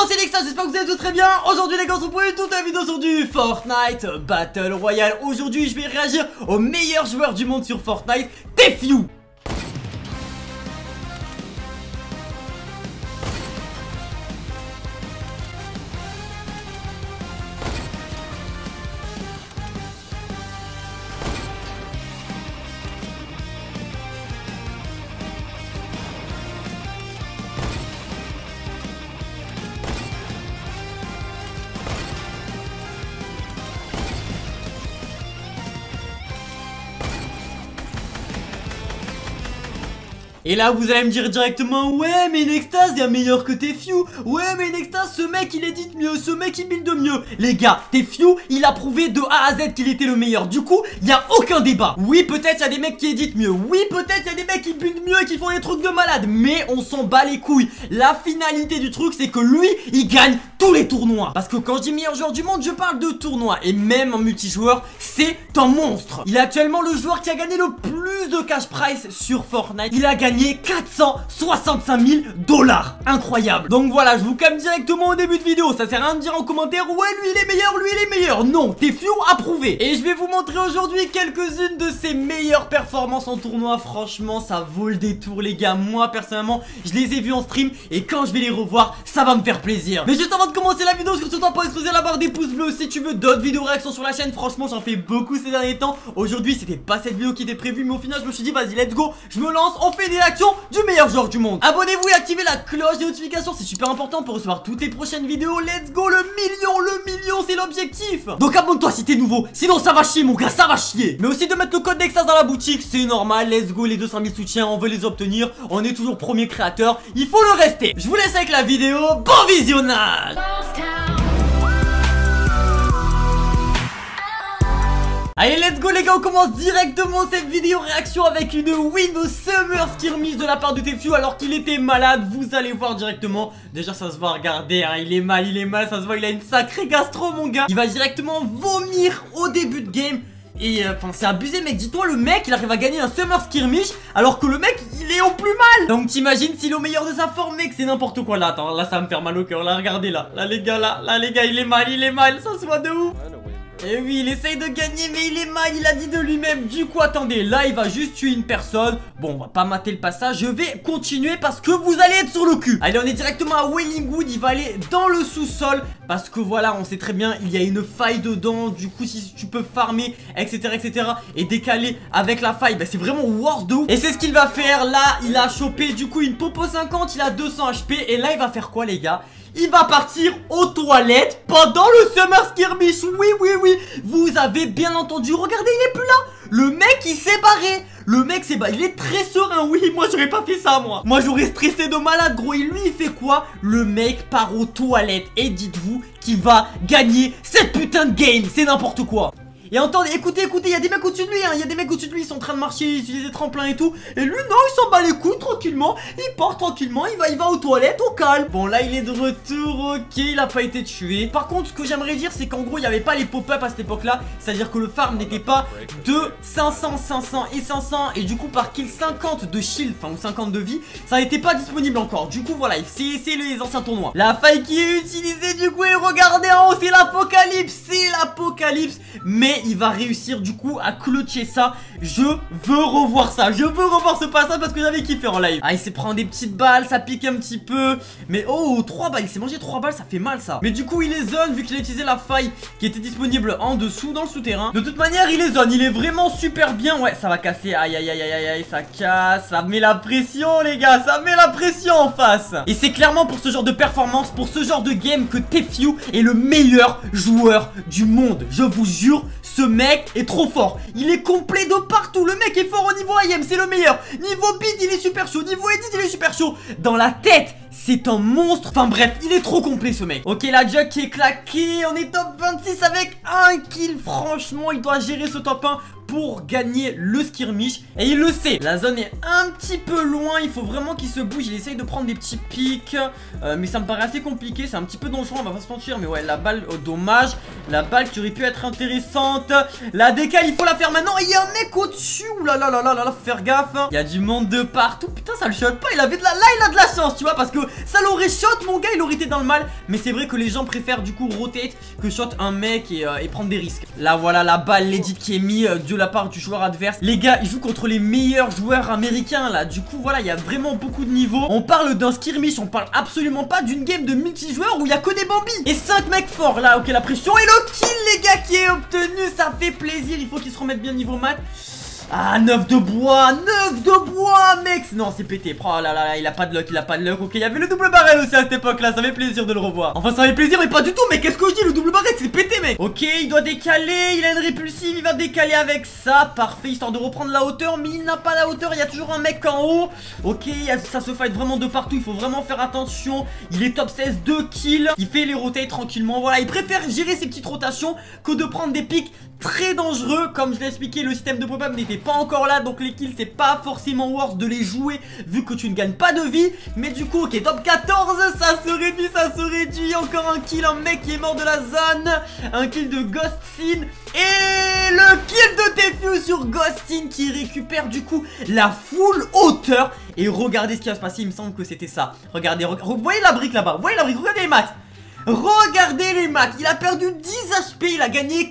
c'est Nexa, j'espère que vous allez tous très bien. Aujourd'hui les gars, on se retrouve pour une toute vidéo sur du Fortnite Battle Royale. Aujourd'hui je vais réagir au meilleur joueur du monde sur Fortnite, Tefue. Et là vous allez me dire directement: ouais mais Nextase il y a meilleur que Tefue. Ouais mais Nextase, ce mec il édite mieux, ce mec il build mieux. Les gars, Tefue il a prouvé de A à Z qu'il était le meilleur. Du coup il y a aucun débat. Oui peut-être il y a des mecs qui éditent mieux. Oui peut-être il y a des mecs qui build mieux et qui font des trucs de malade. Mais on s'en bat les couilles. La finalité du truc c'est que lui il gagne tous les tournois. Parce que quand je dis meilleur joueur du monde, je parle de tournois. Et même en multijoueur c'est un monstre. Il est actuellement le joueur qui a gagné le plus de cash prize sur Fortnite. Il a gagné 465 000 $. Incroyable. Donc voilà, je vous calme directement au début de vidéo. Ça sert à rien de dire en commentaire: ouais lui il est meilleur, lui il est meilleur. Non, Tefue approuvé. Et je vais vous montrer aujourd'hui quelques-unes de ses meilleures performances en tournoi. Franchement ça vaut le détour les gars. Moi personnellement je les ai vus en stream, et quand je vais les revoir ça va me faire plaisir. Mais juste avant de commencer la vidéo, surtout pas exploser la barre des pouces bleus. Si tu veux d'autres vidéos réactions sur la chaîne, franchement j'en fais beaucoup ces derniers temps. Aujourd'hui c'était pas cette vidéo qui était prévue, mais au final je me suis dit vas-y let's go, je me lance, on fait des réactions du meilleur joueur du monde. Abonnez-vous et activez la cloche des notifications, c'est super important pour recevoir toutes les prochaines vidéos. Let's go, le million c'est l'objectif. Donc abonne-toi si t'es nouveau, sinon ça va chier mon gars, ça va chier. Mais aussi de mettre le code Nextase dans la boutique, c'est normal. Let's go, les 200 000 soutiens, on veut les obtenir. On est toujours premier créateur, il faut le rester. Je vous laisse avec la vidéo, bon visionnage. Allez let's go les gars, on commence directement cette vidéo réaction avec une win au Summer Skirmish de la part de Tefue alors qu'il était malade. Vous allez voir directement. Déjà ça se voit, regardez hein, il est mal, ça se voit, il a une sacrée gastro mon gars. Il va directement vomir au début de game. Et enfin c'est abusé mec, dis-toi le mec il arrive à gagner un Summer Skirmish alors que le mec il est au plus mal. Donc t'imagines s'il est au meilleur de sa forme mec, c'est n'importe quoi là. Attends, là ça va me faire mal au cœur, là regardez là les gars, là les gars il est mal, ça se voit de ouf. Et oui il essaye de gagner mais il est mal, il a dit de lui-même. Du coup attendez, là il va juste tuer une personne. Bon on va pas mater le passage, je vais continuer parce que vous allez être sur le cul. Allez on est directement à Wellingwood, il va aller dans le sous-sol. Parce que voilà on sait très bien il y a une faille dedans. Du coup si tu peux farmer etc et décaler avec la faille, bah, c'est vraiment worth de ouf. Et c'est ce qu'il va faire là, il a chopé du coup une popo 50, il a 200 HP. Et là il va faire quoi les gars? Il va partir aux toilettes pendant le Summer Skirmish. Oui, vous avez bien entendu. Regardez, il est plus là. Le mec, il s'est barré. Le mec, il est très serein. Oui, moi, j'aurais pas fait ça, moi. Moi, j'aurais stressé de malade, gros. Et lui, il fait quoi? Le mec part aux toilettes. Et dites-vous qu'il va gagner cette putain de game. C'est n'importe quoi. Et entendez, écoutez, il y a des mecs au-dessus de lui, hein. Il y a des mecs au-dessus de lui, ils sont en train de marcher, ils utilisent des tremplins et tout. Et lui, non, il s'en bat les couilles tranquillement. Il part tranquillement, il va aux toilettes au calme. Bon, là, il est de retour, ok, il a pas été tué. Par contre, ce que j'aimerais dire, c'est qu'en gros, il n'y avait pas les pop-up à cette époque-là. C'est-à-dire que le farm n'était pas de 500 et 500. Et du coup, par kill 50 de shield, enfin, ou 50 de vie, ça n'était pas disponible encore. Du coup, voilà, c'est les anciens tournois. La faille qui est utilisée, du coup, et regardez en haut, c'est l'apocalypse. Mais il va réussir du coup à clutcher ça. Je veux revoir ça. Je veux revoir ce passage parce que j'avais kiffé en live. Ah il s'est pris des petites balles, ça pique un petit peu. Mais oh 3 balles, il s'est mangé 3 balles, ça fait mal ça. Mais du coup il est zone vu qu'il a utilisé la faille qui était disponible en dessous dans le souterrain. De toute manière il est zone, il est vraiment super bien. Ouais ça va casser, aïe ça casse. Ça met la pression les gars, ça met la pression en face. Et c'est clairement pour ce genre de performance, pour ce genre de game que Tefue est le meilleur joueur du monde. Je vous jure, ce mec est trop fort. Il est complet de partout. Le mec est fort au niveau IM, c'est le meilleur. Niveau bid, il est super chaud. Niveau edit, il est super chaud. Dans la tête, c'est un monstre. Enfin bref, il est trop complet ce mec. Ok, la jug qui est claquée. On est top 26 avec 1 kill. Franchement, il doit gérer ce top 1 pour gagner le skirmish. Et il le sait. La zone est un petit peu loin. Il faut vraiment qu'il se bouge. Il essaye de prendre des petits pics. Mais ça me paraît assez compliqué. C'est un petit peu dangereux, on va pas se mentir. Mais ouais, la balle, oh, dommage. La balle qui aurait pu être intéressante. La décale, il faut la faire maintenant. Il y a un mec au-dessus. Ouh là là là là là, faut faire gaffe. Il y a du monde de partout. Putain, ça le choque pas. Il avait de la... Là, il a de la chance, tu vois. Parce que ça l'aurait shot, mon gars, il aurait été dans le mal. Mais c'est vrai que les gens préfèrent du coup rotate que shot un mec et prendre des risques. Là voilà la balle legit qui est mise de la part du joueur adverse. Les gars, ils jouent contre les meilleurs joueurs américains là. Du coup voilà, il y a vraiment beaucoup de niveaux. On parle d'un skirmish, on parle absolument pas d'une game de multijoueur où il y a que des bambis. Et 5 mecs forts là, ok, la pression et le kill les gars qui est obtenu, ça fait plaisir. Il faut qu'ils se remettent bien niveau maths. Ah, 9 de bois, 9 de bois, mec. Non, c'est pété. Oh là là, il a pas de luck, il a pas de luck. Ok, il y avait le double barrel aussi à cette époque-là. Ça fait plaisir de le revoir. Enfin, ça fait plaisir, mais pas du tout. Mais qu'est-ce que je dis, le double barrel, c'est pété, mec. Ok, il doit décaler. Il a une répulsive. Il va décaler avec ça. Parfait, histoire de reprendre la hauteur. Mais il n'a pas la hauteur. Il y a toujours un mec en haut. Ok, ça se fight vraiment de partout. Il faut vraiment faire attention. Il est top 16, 2 kills. Il fait les rotates tranquillement. Voilà, il préfère gérer ses petites rotations que de prendre des pics très dangereux. Comme je l'ai expliqué, le système de pop-up n'était pas encore là, donc les kills c'est pas forcément worth de les jouer vu que tu ne gagnes pas de vie. Mais du coup, ok, top 14, ça se réduit, ça se réduit. Encore un kill, un mec qui est mort de la zone. Un kill de Ghostin. Et le kill de Tfue sur Ghostin qui récupère du coup la full hauteur. Et regardez ce qui va se passer, il me semble que c'était ça. Regardez, vous voyez la brique là-bas, vous voyez la brique, regardez les maths. Regardez les maths, il a perdu 10 HP, il a gagné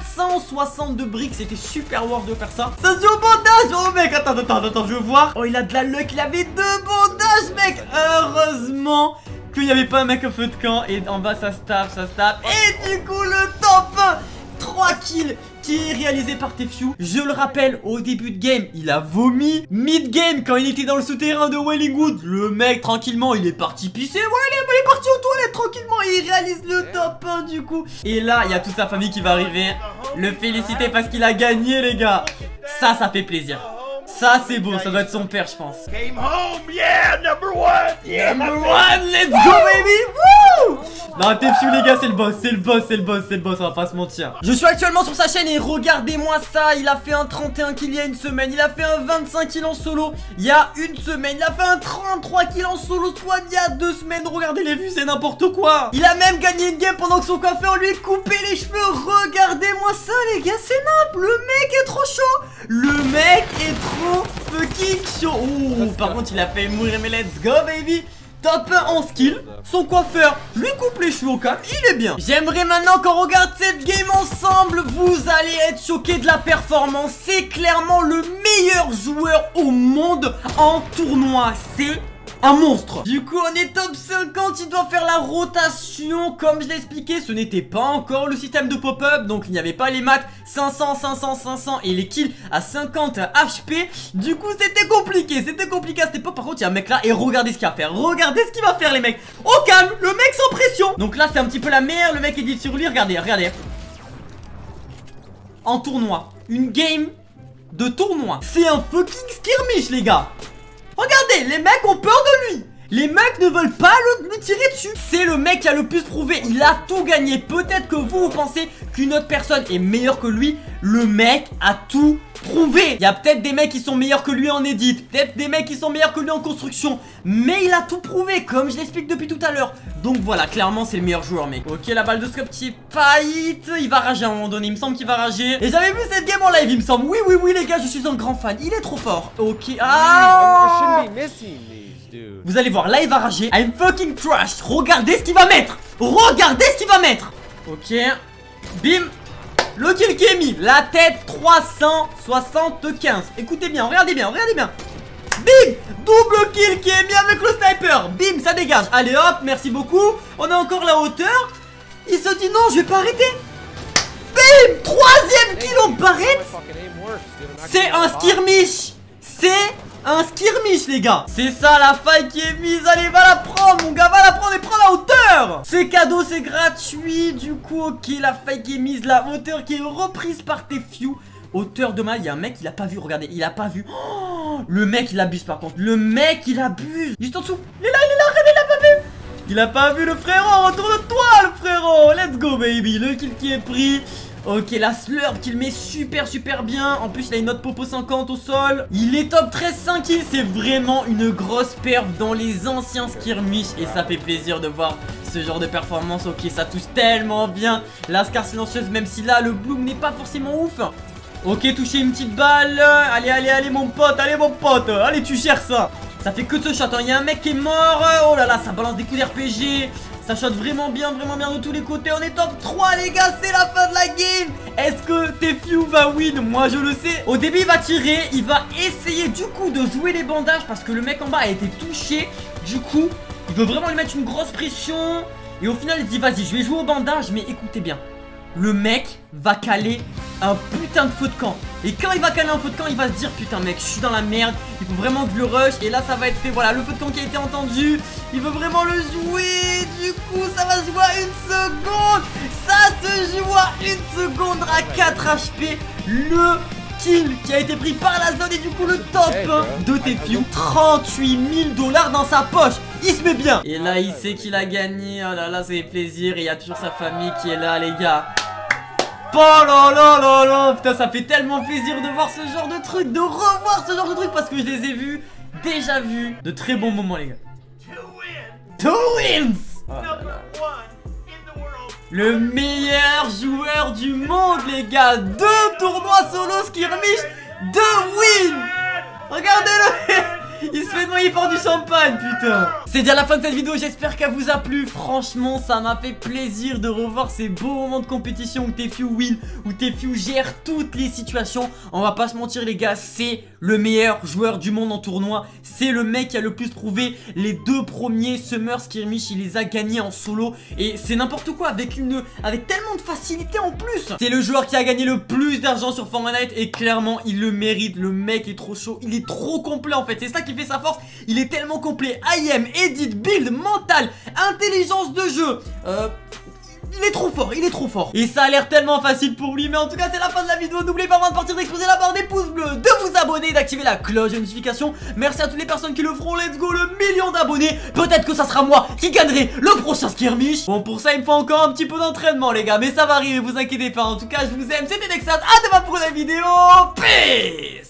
462 briques, c'était super worth de faire ça. Ça se joue au bandage, oh mec, attends, je veux voir. Oh, il a de la luck, il avait 2 bandages, mec. Heureusement qu'il n'y avait pas un mec au feu de camp. Et en bas, ça se tape, Et du coup, le top 1, 3 kills qui est réalisé par Tfue. Je le rappelle, au début de game, il a vomi. Mid-game, quand il était dans le souterrain de Wellingwood, le mec, tranquillement, il est parti pisser. Ouais, il est parti aux toilettes tranquillement et il réalise le top 1 du coup. Et là, il y a toute sa famille qui va arriver. Le féliciter parce qu'il a gagné, les gars. Ça fait plaisir. Ça, c'est beau, ça doit être son père, je pense. Came home, yeah, number one. Yeah, number one, let's go, baby. Woo! Non, Tfue, les gars, c'est le boss, on va pas se mentir. Je suis actuellement sur sa chaîne et regardez-moi ça. Il a fait un 31 kills il y a une semaine. Il a fait un 25 kills en solo il y a une semaine. Il a fait un 33 kills en solo soit il y a 2 semaines. Regardez les vues, c'est n'importe quoi. Il a même gagné une game pendant que son coiffeur lui coupait les cheveux. Regardez-moi ça, les gars, c'est nappe. Le mec est trop chaud. Le mec est trop fucking chaud. Ouh, par contre, il a fait mourir, mais let's go, baby. Top 1 en skill, son coiffeur lui coupe les cheveux au calme, il est bien. J'aimerais maintenant qu'on regarde cette game ensemble. Vous allez être choqués de la performance. C'est clairement le meilleur joueur au monde en tournoi. C'est un monstre. Du coup on est top 50, il doit faire la rotation. Comme je l'ai expliqué, ce n'était pas encore le système de pop-up, donc il n'y avait pas les maths 500, 500, 500 et les kills à 50 HP. Du coup c'était compliqué à cette époque. Par contre il y a un mec là et regardez ce qu'il va faire. Regardez ce qu'il va faire les mecs. Au calme, le mec sans pression. Donc là c'est un petit peu la merde, le mec est dit sur lui, regardez. En tournoi, une game de tournoi. C'est un fucking skirmish les gars. Regardez, les mecs ont peur de lui. Les mecs ne veulent pas lui tirer dessus. C'est le mec qui a le plus prouvé. Il a tout gagné. Peut-être que vous pensez qu'une autre personne est meilleure que lui. Le mec a tout prouvé. Il y a peut-être des mecs qui sont meilleurs que lui en edit. Peut-être des mecs qui sont meilleurs que lui en construction. Mais il a tout prouvé, comme je l'explique depuis tout à l'heure. Donc voilà, clairement c'est le meilleur joueur, mec. Ok, la balle de scope qui fight. Il va rager à un moment donné, il me semble qu'il va rager. Et j'avais vu cette game en live, il me semble. Oui les gars, je suis un grand fan. Il est trop fort. Ok, vous allez voir, là il va rager. I'm fucking trash. Regardez ce qu'il va mettre. Ok, bim. Le kill qui est mis. La tête 375. Écoutez bien, regardez bien. Bim. Double kill qui est mis avec le sniper. Bim, ça dégage. Allez hop, merci beaucoup. On a encore la hauteur. Il se dit non, je vais pas arrêter. Bim. Troisième kill en barrette. C'est un skirmish. Les gars. C'est ça la faille qui est mise. Allez, va la prendre mon gars, va la prendre et prends la hauteur. C'est cadeau, c'est gratuit. Du coup, ok, la faille qui est mise, la hauteur qui est reprise par Tfue. Hauteur de mal, il y a un mec, il a pas vu, regardez, il a pas vu. Oh, le mec il abuse par contre, il abuse. Juste en dessous, il est là, regardez, il a pas vu. Il a pas vu le frérot, retourne-toi le frérot. Let's go baby, le kill qui est pris. Ok, la slurp qu'il met super bien. En plus il a une note popo 50 au sol. Il est top 13, 5 kills. C'est vraiment une grosse perf dans les anciens skirmish. Et ça fait plaisir de voir ce genre de performance. Ok, ça touche tellement bien la Scar silencieuse, même si là le bloom n'est pas forcément ouf. Ok, toucher une petite balle. Allez mon pote, allez tu gères ça. Ça fait que de ce shot, hein. Il y a un mec qui est mort. Oh là là, ça balance des coups d'RPG. Ça shot vraiment bien de tous les côtés. On est top 3 les gars, c'est la fin de la game. Est-ce que Tfue va win? Moi je le sais. Au début il va tirer, il va essayer du coup de jouer les bandages parce que le mec en bas a été touché. Du coup, il veut vraiment lui mettre une grosse pression. Et au final il dit vas-y, je vais jouer au bandage. Mais écoutez bien, le mec va caler un putain de feu de camp. Et quand il va caler un feu de camp, il va se dire putain mec, je suis dans la merde, il faut vraiment que je le rush. Et là ça va être fait, voilà, le feu de camp qui a été entendu. Il veut vraiment le jouer. Du coup ça va se jouer à 1 seconde. Ça se joue à 1 seconde à 4 HP. Le kill qui a été pris par la zone. Et du coup le top 1 de Tfue, 38 000 $ dans sa poche. Il se met bien. Et là il sait qu'il a gagné. Oh là là, ça fait plaisir. Et il y a toujours sa famille qui est là les gars. Oh là là là là. Putain, ça fait tellement plaisir de voir ce genre de truc, de revoir ce genre de truc, parce que je les ai vus, déjà vus, de très bons moments les gars. 2 wins. Oh là là. Le meilleur joueur du monde les gars. 2 tournois solo skirmish, 2 wins. Regardez-le. Il se fait noyer par du champagne, putain. C'est déjà la fin de cette vidéo, j'espère qu'elle vous a plu. Franchement, ça m'a fait plaisir de revoir ces beaux moments de compétition où Tfue win, où Tfue gère toutes les situations. On va pas se mentir les gars, c'est le meilleur joueur du monde en tournoi. C'est le mec qui a le plus prouvé. Les 2 premiers Summer Skirmish, il les a gagnés en solo. Et c'est n'importe quoi, avec tellement de facilité en plus. C'est le joueur qui a gagné le plus d'argent sur Fortnite. Et clairement, il le mérite. Le mec est trop chaud, il est trop complet en fait. C'est ça qui fait sa force, il est tellement complet. IM, edit, build, mental, intelligence de jeu, il est trop fort, il est trop fort. Et ça a l'air tellement facile pour lui. Mais en tout cas c'est la fin de la vidéo. N'oubliez pas avant de partir d'exploser la barre des pouces bleus, de vous abonner, d'activer la cloche de notification. Merci à toutes les personnes qui le feront. Let's go le 1 000 000 d'abonnés. Peut-être que ça sera moi qui gagnerai le prochain skirmish. Bon pour ça il me faut encore un petit peu d'entraînement les gars, mais ça va arriver, vous inquiétez pas. En tout cas je vous aime, c'était Nexas, à demain pour la vidéo. Peace.